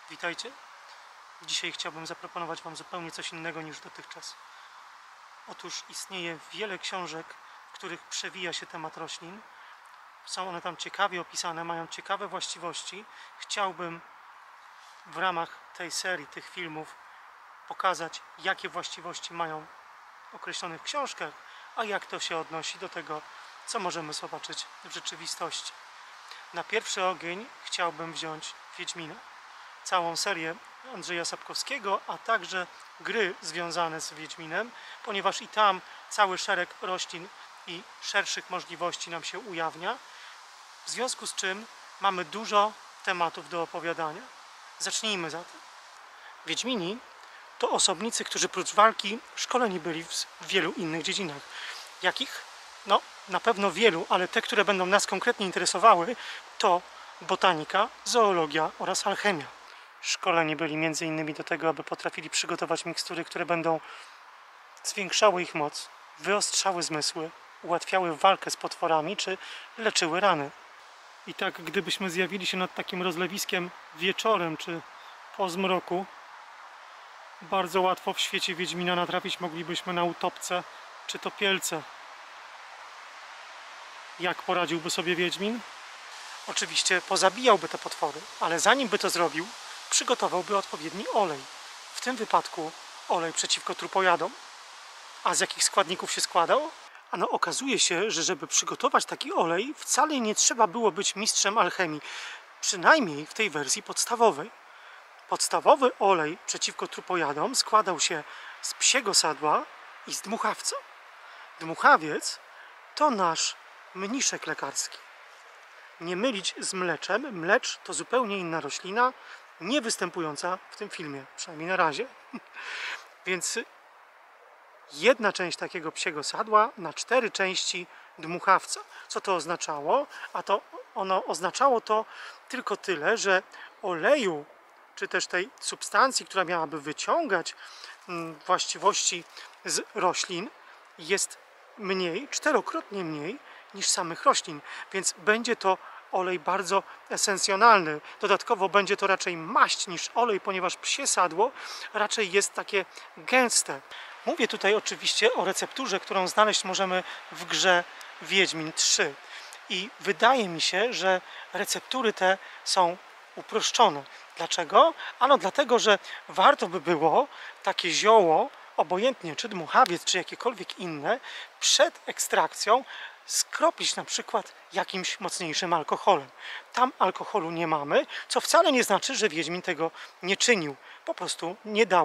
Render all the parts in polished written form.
Witajcie. Dzisiaj chciałbym zaproponować Wam zupełnie coś innego niż dotychczas. Otóż istnieje wiele książek, w których przewija się temat roślin. Są one tam ciekawie opisane, mają ciekawe właściwości. Chciałbym w ramach tej serii, tych filmów pokazać, jakie właściwości mają określone w książkach, a jak to się odnosi do tego, co możemy zobaczyć w rzeczywistości. Na pierwszy ogień chciałbym wziąć Wiedźmina. Całą serię Andrzeja Sapkowskiego, a także gry związane z Wiedźminem, ponieważ i tam cały szereg roślin i szerszych możliwości nam się ujawnia, w związku z czym mamy dużo tematów do opowiadania. Zacznijmy zatem. Wiedźmini to osobnicy, którzy prócz walki szkoleni byli w wielu innych dziedzinach. Jakich? No, na pewno wielu, ale te, które będą nas konkretnie interesowały, to botanika, zoologia oraz alchemia. Szkoleni byli m.in. do tego, aby potrafili przygotować mikstury, które będą zwiększały ich moc, wyostrzały zmysły, ułatwiały walkę z potworami czy leczyły rany. I tak, gdybyśmy zjawili się nad takim rozlewiskiem wieczorem czy po zmroku, bardzo łatwo w świecie Wiedźmina natrafić moglibyśmy na utopce czy topielce. Jak poradziłby sobie Wiedźmin? Oczywiście pozabijałby te potwory, ale zanim by to zrobił, przygotowałby odpowiedni olej. W tym wypadku olej przeciwko trupojadom. A z jakich składników się składał? Ano okazuje się, że żeby przygotować taki olej, wcale nie trzeba było być mistrzem alchemii. Przynajmniej w tej wersji podstawowej. Podstawowy olej przeciwko trupojadom składał się z psiego sadła i z dmuchawca. Dmuchawiec to nasz mniszek lekarski. Nie mylić z mleczem. Mlecz to zupełnie inna roślina, nie występująca w tym filmie, przynajmniej na razie. Więc jedna część takiego psiego sadła na 4 części dmuchawca. Co to oznaczało? A to ono oznaczało to tylko tyle, że oleju, czy też tej substancji, która miałaby wyciągać właściwości z roślin, jest mniej, 4-krotnie mniej niż samych roślin, więc będzie to olej bardzo esencjonalny. Dodatkowo będzie to raczej maść niż olej, ponieważ psie sadło raczej jest takie gęste. Mówię tutaj oczywiście o recepturze, którą znaleźć możemy w grze Wiedźmin 3. I wydaje mi się, że receptury te są uproszczone. Dlaczego? Ano dlatego, że warto by było takie zioło, obojętnie czy dmuchawiec, czy jakiekolwiek inne, przed ekstrakcją skropić na przykład jakimś mocniejszym alkoholem. Tam alkoholu nie mamy, co wcale nie znaczy, że Wiedźmin tego nie czynił. Po prostu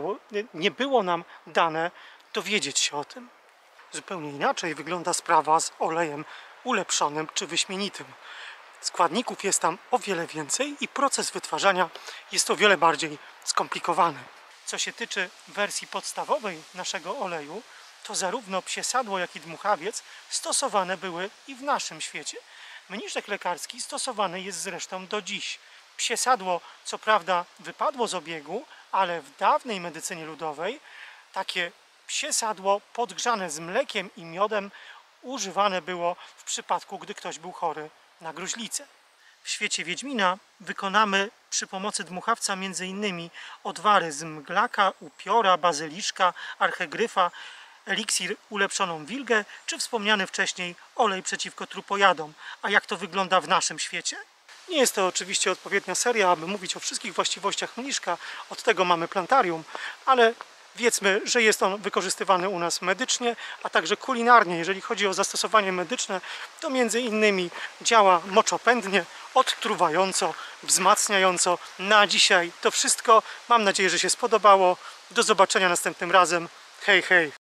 nie było nam dane dowiedzieć się o tym. Zupełnie inaczej wygląda sprawa z olejem ulepszonym czy wyśmienitym. Składników jest tam o wiele więcej i proces wytwarzania jest o wiele bardziej skomplikowany. Co się tyczy wersji podstawowej naszego oleju, to zarówno psie sadło, jak i dmuchawiec stosowane były i w naszym świecie. Mniszek lekarski stosowany jest zresztą do dziś. Psie sadło co prawda wypadło z obiegu, ale w dawnej medycynie ludowej takie psie sadło podgrzane z mlekiem i miodem używane było w przypadku, gdy ktoś był chory na gruźlicę. W świecie Wiedźmina wykonamy przy pomocy dmuchawca m.in. odwary z mglaka, upiora, bazyliszka, archegryfa, eliksir ulepszoną wilgę, czy wspomniany wcześniej olej przeciwko trupojadom. A jak to wygląda w naszym świecie? Nie jest to oczywiście odpowiednia seria, aby mówić o wszystkich właściwościach mniszka, od tego mamy plantarium, ale wiedzmy, że jest on wykorzystywany u nas medycznie, a także kulinarnie. Jeżeli chodzi o zastosowanie medyczne, to między innymi działa moczopędnie, odtruwająco, wzmacniająco. Na dzisiaj to wszystko. Mam nadzieję, że się spodobało. Do zobaczenia następnym razem. Hej, hej!